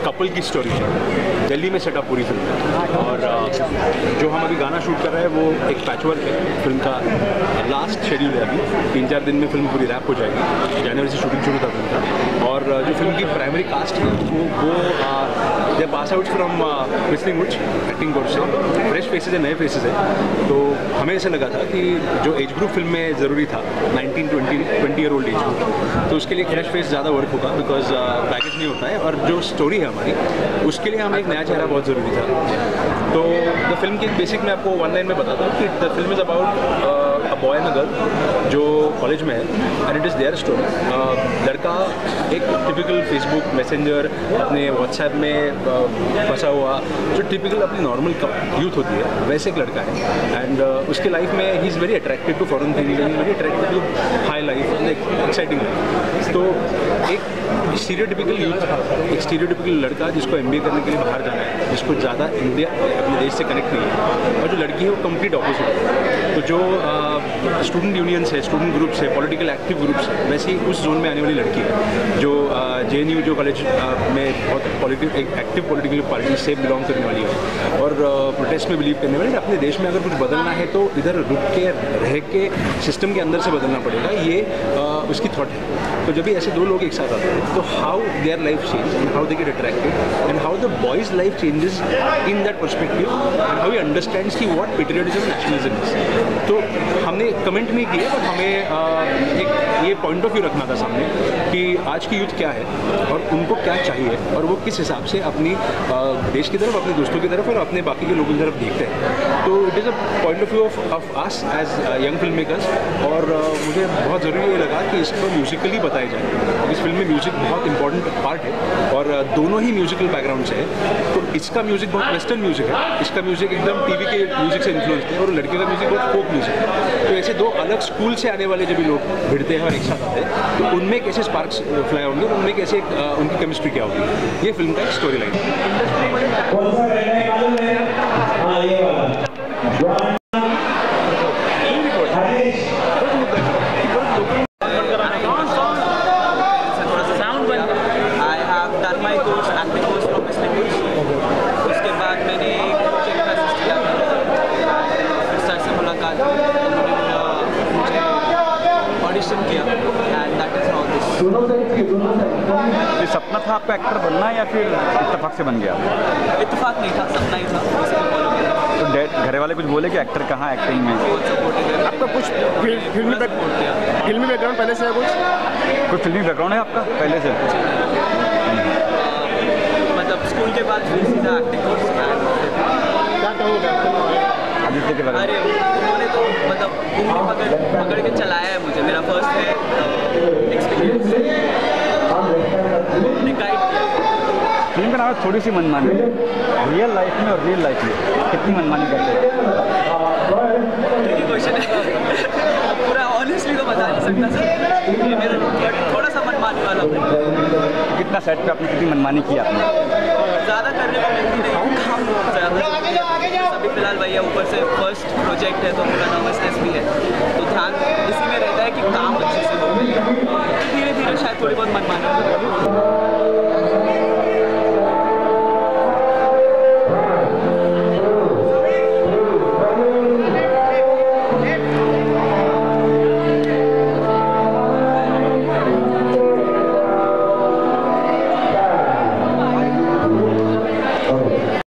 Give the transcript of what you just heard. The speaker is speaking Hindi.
कपल की स्टोरी है। दिल्ली में सेटअप पूरी फिल्म है और जो हम अभी गाना शूट कर रहे हैं वो एक पैचवर्क है। फिल्म का लास्ट शेड्यूल है, अभी 3-4 दिन में फिल्म पूरी रैप हो जाएगी। जनवरी से शूटिंग शुरू था फिल्म का। और जो फिल्म की प्राइमरी कास्ट है वो they pass out from Whistling Woods acting course से। फ्रेश फेसेस है, नए फेसेस है। तो हमें ऐसा लगा था कि जो एज ग्रुप फिल्म में ज़रूरी था 19-20 ईयर ओल्ड एज ग्रुप, तो उसके लिए फ्रेश फेस ज़्यादा वर्क होगा बिकॉज पैकेज नहीं होता है। और जो स्टोरी है हमारी उसके लिए हमें एक नया चेहरा बहुत ज़रूरी था। तो द फिल्म की बेसिक मैं आपको वन लाइन में बताता हूँ कि the film is about a boy and a girl जो कॉलेज में है and it is their story. लड़का एक टिपिकल फेसबुक मैसेंजर अपने व्हाट्सएप में फंसा हुआ, जो टिपिकल अपनी नॉर्मल यूथ होती है वैसे एक लड़का है। एंड उसके लाइफ में ही is very attracted to foreign things and very attracted to high life and exciting life. तो एक स्टीरियोटिपिकल यूथ, एक स्टीरियोटिपिकल लड़का जिसको MBA करने के लिए बाहर जाना है, जिसको ज़्यादा इंडिया अपने देश से कनेक्ट नहीं है, और जो लड़की है वो कंप्लीट ऑपोजिट है। तो जो स्टूडेंट यूनियंस है, स्टूडेंट ग्रुप्स है, पॉलिटिकल एक्टिव ग्रुप्स है, वैसे ही उस जोन में आने वाली लड़की है जो JNU जो कॉलेज में बहुत एक्टिव पॉलिटिकल पार्टी से बिलोंग करने वाली है और प्रोटेस्ट में बिलीव करने वाली है। अपने देश में अगर कुछ बदलना है तो इधर रुक के रह के सिस्टम के अंदर से बदलना पड़ेगा, ये उसकी थॉट है। तो जब भी ऐसे दो लोग एक साथ आते हैं तो how their life change and how they get attracted and how the boys life changes in that perspective and how he understands कि व्हाट पेट्रियटिज्म नेशनलिज्म इज। तो हमने कमेंट नहीं किए, बट हमें एक ये पॉइंट ऑफ व्यू रखना था सामने कि आज की यूथ क्या है और उनको क्या चाहिए और वो किस हिसाब से अपनी देश की तरफ, अपने दोस्तों की तरफ और अपने बाकी के लोगों की तरफ देखते हैं। तो it is a point of view of us as young film makers. और मुझे बहुत ज़रूरी ये लगा कि इसको म्यूज़िकली बताया जाए। इस फिल्म में म्यूज़िक बहुत इंपॉर्टेंट पार्ट है और दोनों ही म्यूज़िकल बैकग्राउंड से है। तो इसका म्यूज़िक बहुत वेस्टर्न म्यूज़िक है, इसका म्यूज़िक एकदम टीवी के म्यूज़िक से इन्फ्लुएंस है और लड़के का म्यूज़िक बहुत फोक म्यूज़िक है। तो ऐसे दो अलग स्कूल से आने वाले जब भी लोग भिड़ते हैं और एक साथ आते हैं तो उनमें कैसे स्पार्क्स फ्लाई होंगे और उनमें कैसे उनकी केमिस्ट्री क्या होगी, ये फिल्म का एक स्टोरी लाइन है। सपना था आपका एक्टर बनना या फिर इत्तेफाक से बन गया? इत्तेफाक नहीं था, सपना ही था। तो घर वाले कुछ बोले कि एक्टर कहाँ एक्टिंग में? आपका कुछ फिल्मी बैकग्राउंड पहले से है? कुछ फिल्मी बैकग्राउंड है आपका पहले से? मतलब स्कूल के बाद फिर सीधा एक्टिंग कोर्स क्या कहोगे आदित्य के बारे में? अरे उन्होंने तो मतलब पकड़ के चलाया है मुझे। मेरा फर्स्ट है एक्सपीरियंस, उन्होंने गाइड किया। फिल्म का नाम है थोड़ी सी मनमानी। रियल लाइफ में और रियल लाइफ में कितनी मनमानी करते हैं? क्वेश्चन है, पूरा ऑनेस्टली तो बता नहीं सकता सर, मेरा थोड़ा सा मनमानी वाला। कितना सेट पे आपने कितनी मनमानी की आपने? ज़्यादा करने को मिलती नहीं, ज़्यादा अभी फिलहाल भैया ऊपर से फर्स्ट प्रोजेक्ट है तो थोड़ा नर्वसनेस भी है, तो ध्यान इसी में रहता है कि काम अच्छे से हो। धीरे धीरे शायद थोड़ी बहुत मनमानी